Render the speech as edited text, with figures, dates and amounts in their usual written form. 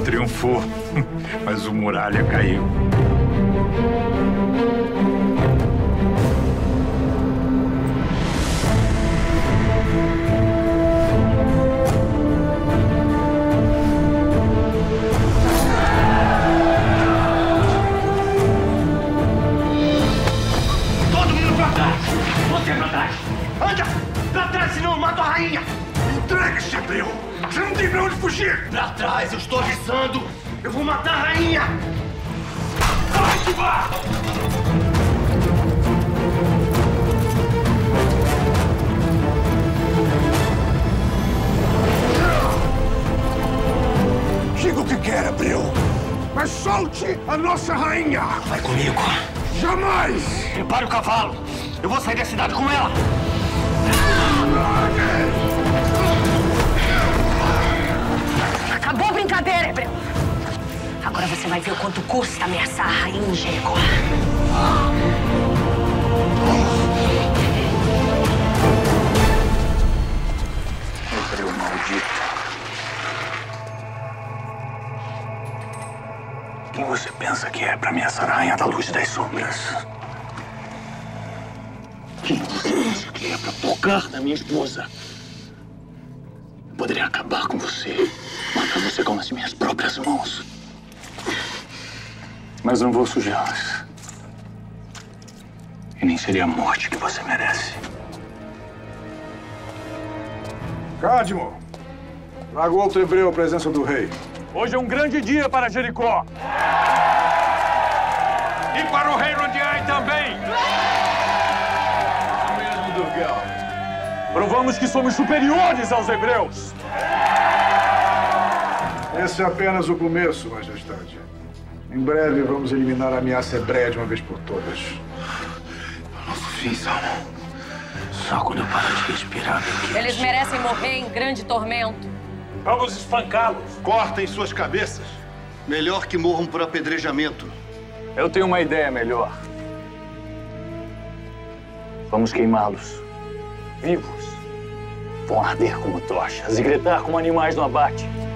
triunfou, mas o Muralha caiu. Todo mundo pra trás! Você pra trás! Anda! Pra trás, senão eu mato a rainha! Entregue-se, Abreu! Você não tem pra onde fugir! Pra trás, eu estou avisando! Eu vou matar a rainha! Vai que vá! Diga o que quer, Abreu! Mas solte a nossa rainha! Vai comigo! Jamais! Prepare o cavalo! Eu vou sair da cidade com ela! Acabou a brincadeira, Hebreu. Agora você vai ver o quanto custa ameaçar a rainha em Jericó. Hebreu maldito. Quem você pensa que é pra ameaçar a rainha da luz e das sombras? Quem você pensa que é pra tocar na minha esposa? Eu poderia acabar com você, matar você com as minhas próprias mãos. Mas não vou sujá-las. E nem seria a morte que você merece. Cadmo, traga o outro hebreu à presença do rei. Hoje é um grande dia para Jericó. E para o reino de Ai também. Provamos que somos superiores aos hebreus. Esse é apenas o começo, majestade. Em breve vamos eliminar a ameaça hebreia de uma vez por todas. Nosso fim, Salmão. Só quando eu paro de respirar, meu Deus. Eles merecem morrer em grande tormento. Vamos espancá-los. Cortem suas cabeças. Melhor que morram por apedrejamento. Eu tenho uma ideia melhor. Vamos queimá-los. Vivos. Vão arder como tochas e gritar como animais no abate.